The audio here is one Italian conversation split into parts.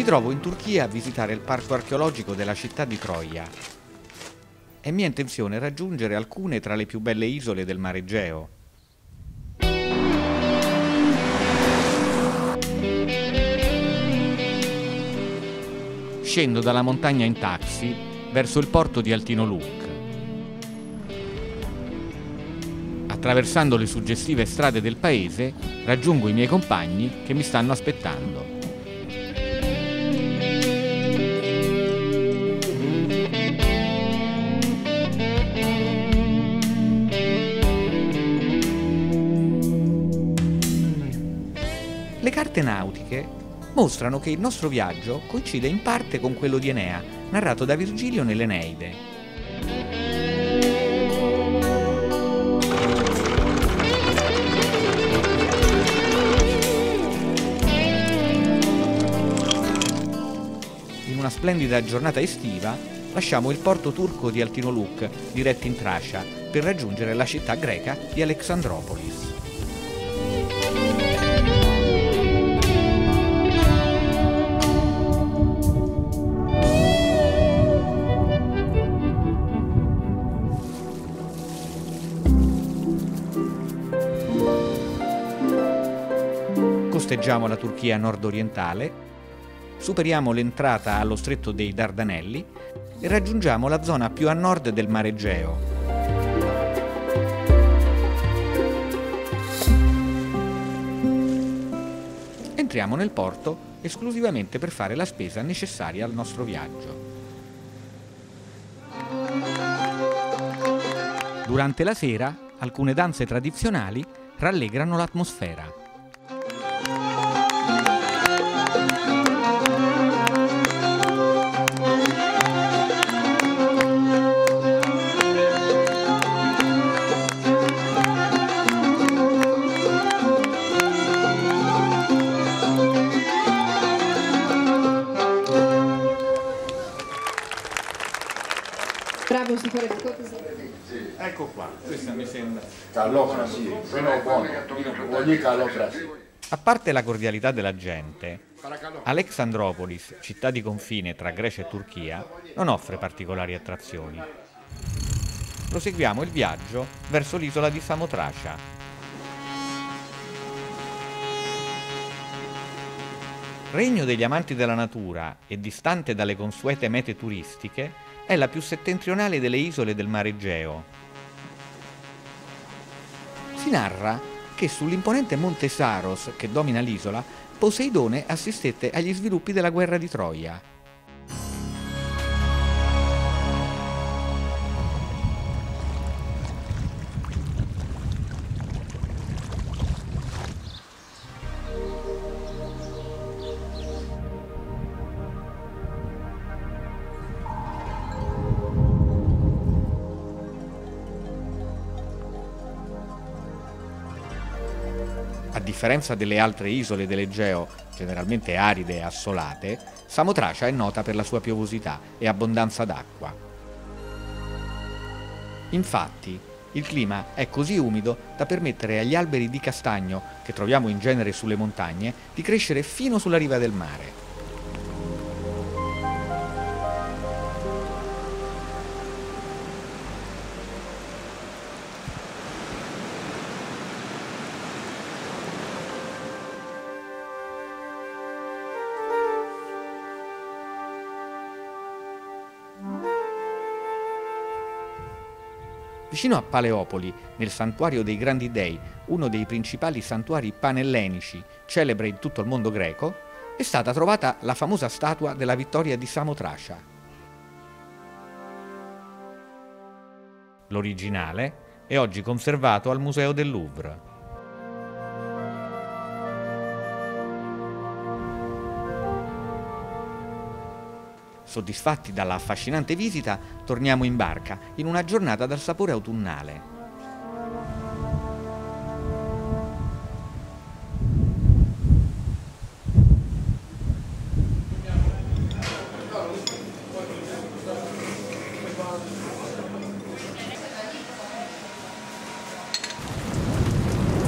trovo in Turchia a visitare il parco archeologico della città di Troia. È mia intenzione raggiungere alcune tra le più belle isole del Mar Egeo. Scendo dalla montagna in taxi verso il porto di Altinoluk. Attraversando le suggestive strade del paese, raggiungo i miei compagni che mi stanno aspettando. Le carte nautiche mostrano che il nostro viaggio coincide in parte con quello di Enea, narrato da Virgilio nell'Eneide. In una splendida giornata estiva lasciamo il porto turco di Altinoluk, diretti in Tracia, per raggiungere la città greca di Alexandropolis. Costeggiamo la Turchia nord-orientale, superiamo l'entrata allo stretto dei Dardanelli e raggiungiamo la zona più a nord del Mar Egeo. Entriamo nel porto esclusivamente per fare la spesa necessaria al nostro viaggio. Durante la sera, alcune danze tradizionali rallegrano l'atmosfera. Bravo, si fare piccolo così. Ecco qua, questa mi sembra. Calofrasi, sono buono, ogni calofrasi. A parte la cordialità della gente, Alexandropolis, città di confine tra Grecia e Turchia, non offre particolari attrazioni. Proseguiamo il viaggio verso l'isola di Samotracia. Regno degli amanti della natura e distante dalle consuete mete turistiche, è la più settentrionale delle isole del Mar Egeo. Si narra che sull'imponente monte Saros che domina l'isola, Poseidone assistette agli sviluppi della guerra di Troia. A differenza delle altre isole dell'Egeo, generalmente aride e assolate, Samotracia è nota per la sua piovosità e abbondanza d'acqua. Infatti, il clima è così umido da permettere agli alberi di castagno, che troviamo in genere sulle montagne, di crescere fino sulla riva del mare. Vicino a Paleopoli, nel santuario dei Grandi Dei, uno dei principali santuari panellenici, celebre in tutto il mondo greco, è stata trovata la famosa statua della vittoria di Samotracia. L'originale è oggi conservato al Museo del Louvre. Soddisfatti dalla affascinante visita, torniamo in barca in una giornata dal sapore autunnale.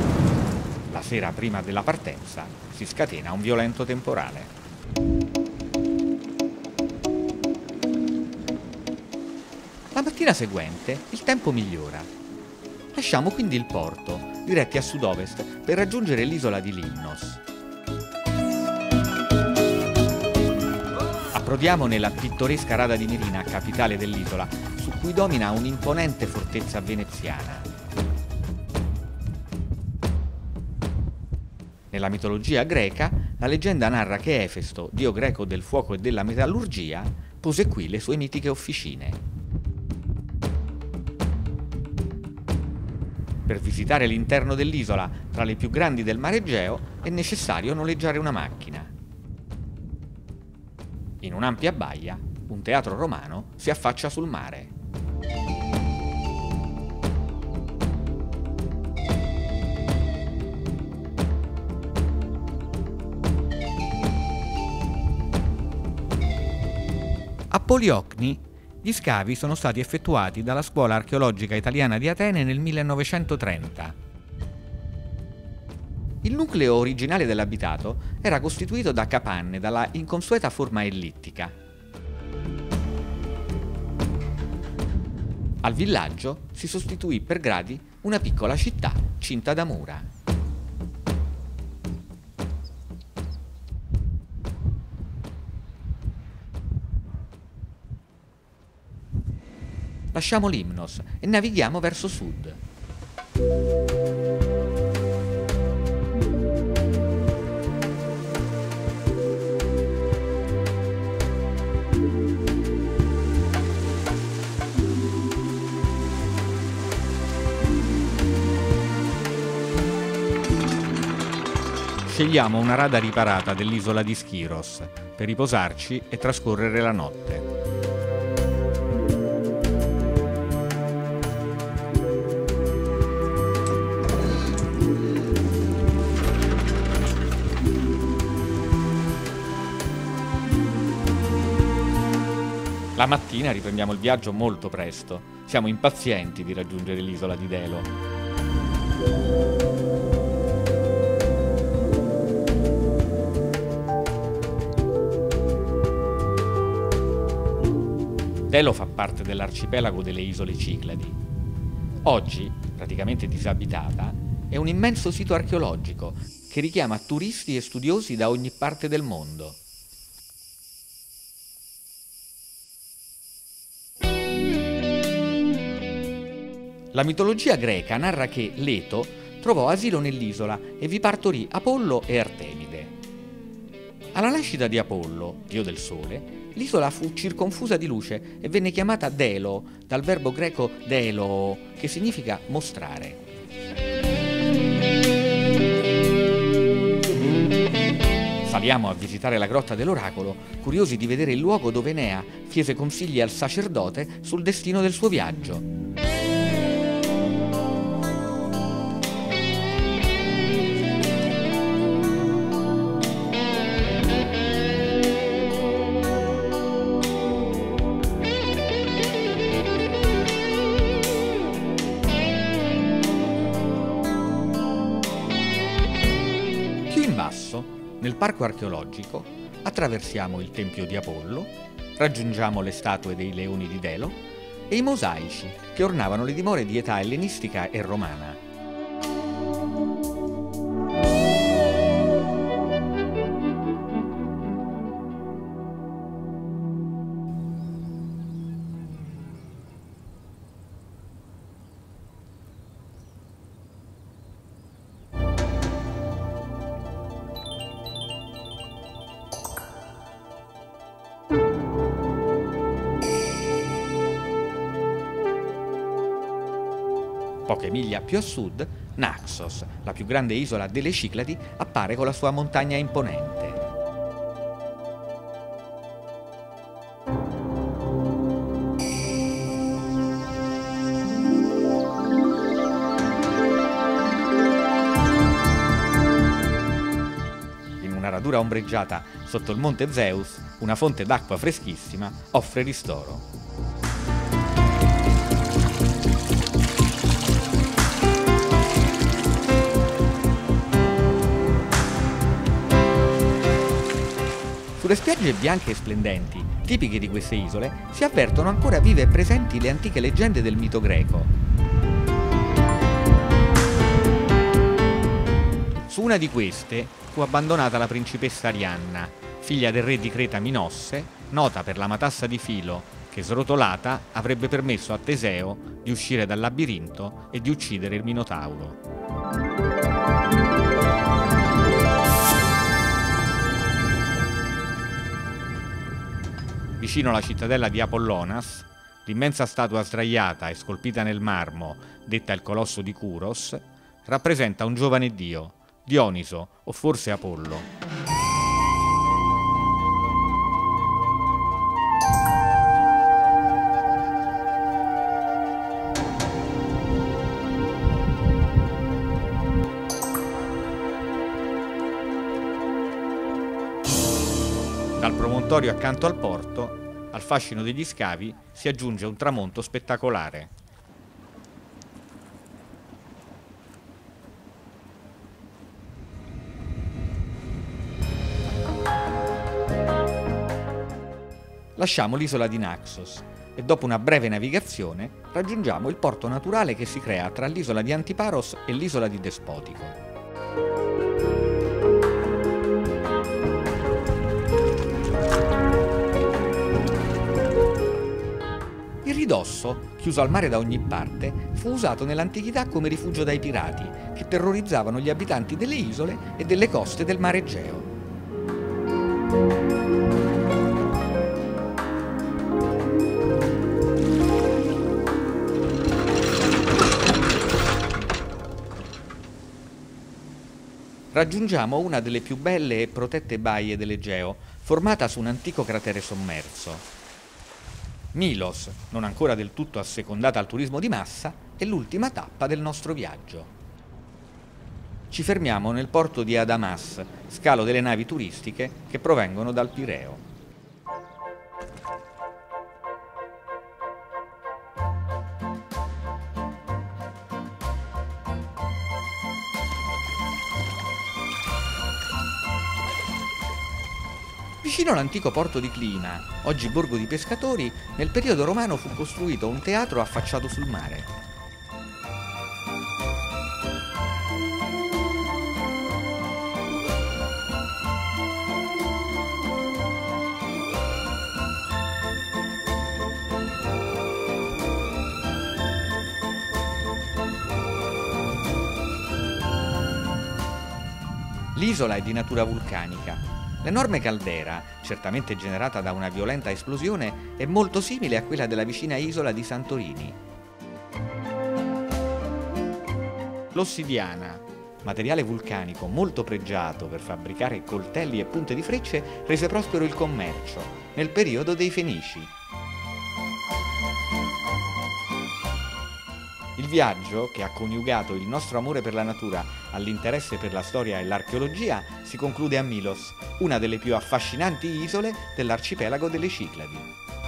La sera prima della partenza si scatena un violento temporale. mattina seguente il tempo migliora. Lasciamo quindi il porto, diretti a sud-ovest per raggiungere l'isola di Limnos. Approdiamo nella pittoresca Rada di Merina, capitale dell'isola, su cui domina un'imponente fortezza veneziana. Nella mitologia greca, la leggenda narra che Efesto, dio greco del fuoco e della metallurgia, pose qui le sue mitiche officine. Per visitare l'interno dell'isola, tra le più grandi del Mar Egeo, è necessario noleggiare una macchina. In un'ampia baia, un teatro romano si affaccia sul mare. A Poliocni, gli scavi sono stati effettuati dalla Scuola Archeologica Italiana di Atene nel 1930. Il nucleo originale dell'abitato era costituito da capanne dalla inconsueta forma ellittica. Al villaggio si sostituì per gradi una piccola città cinta da mura. Lasciamo Limnos e navighiamo verso sud. Scegliamo una rada riparata dell'isola di Schiros per riposarci e trascorrere la notte. La mattina riprendiamo il viaggio molto presto. Siamo impazienti di raggiungere l'isola di Delo. Delo fa parte dell'arcipelago delle isole Cicladi. Oggi, praticamente disabitata, è un immenso sito archeologico che richiama turisti e studiosi da ogni parte del mondo. La mitologia greca narra che Leto trovò asilo nell'isola e vi partorì Apollo e Artemide. Alla nascita di Apollo, dio del sole, l'isola fu circonfusa di luce e venne chiamata Delo, dal verbo greco delo, che significa mostrare. Saliamo a visitare la grotta dell'oracolo, curiosi di vedere il luogo dove Enea chiese consigli al sacerdote sul destino del suo viaggio. Nel parco archeologico attraversiamo il tempio di Apollo, raggiungiamo le statue dei leoni di Delo e i mosaici che ornavano le dimore di età ellenistica e romana. Poche miglia più a sud, Naxos, la più grande isola delle Cicladi, appare con la sua montagna imponente. In una radura ombreggiata sotto il monte Zeus, una fonte d'acqua freschissima offre ristoro. Sulle spiagge bianche e splendenti, Tipiche di queste isole si avvertono ancora vive e presenti le antiche leggende del mito greco. Su una di queste fu abbandonata la principessa Arianna, figlia del re di Creta Minosse, nota per la matassa di filo che, srotolata, avrebbe permesso a Teseo di uscire dal labirinto e di uccidere il Minotauro. Vicino alla cittadella di Apollonas, l'immensa statua sdraiata e scolpita nel marmo, detta il Colosso di Curos, rappresenta un giovane dio, Dioniso o forse Apollo. Dal promontorio accanto al porto, al fascino degli scavi, si aggiunge un tramonto spettacolare. Lasciamo l'isola di Naxos e dopo una breve navigazione raggiungiamo il porto naturale che si crea tra l'isola di Antiparos e l'isola di Despotico. Il ridosso, chiuso al mare da ogni parte, fu usato nell'antichità come rifugio dai pirati, che terrorizzavano gli abitanti delle isole e delle coste del mare Egeo. Raggiungiamo una delle più belle e protette baie dell'Egeo, formata su un antico cratere sommerso. Milos, non ancora del tutto assecondata al turismo di massa, è l'ultima tappa del nostro viaggio. Ci fermiamo nel porto di Adamas, scalo delle navi turistiche che provengono dal Pireo. Vicino all'antico porto di Clina, oggi borgo di pescatori, nel periodo romano fu costruito un teatro affacciato sul mare. L'isola è di natura vulcanica. L'enorme caldera, certamente generata da una violenta esplosione, è molto simile a quella della vicina isola di Santorini. L'ossidiana, materiale vulcanico molto pregiato per fabbricare coltelli e punte di frecce, rese prospero il commercio nel periodo dei Fenici. Il viaggio, che ha coniugato il nostro amore per la natura all'interesse per la storia e l'archeologia, si conclude a Milos, una delle più affascinanti isole dell'arcipelago delle Cicladi.